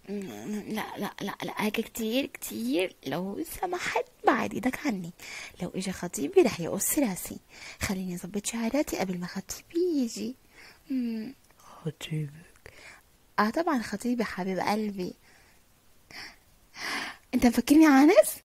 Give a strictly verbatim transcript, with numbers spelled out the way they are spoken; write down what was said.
لا لا لا لا، حاجة كتير كتير لو سمحت بعد ايدك عني. لو اجى خطيبي رح يقص راسي. خليني اظبط شعراتي قبل ما خطيبي يجي. مم. خطيبك؟ اه طبعا خطيبي حبيب قلبي. انت مفكرني عانس؟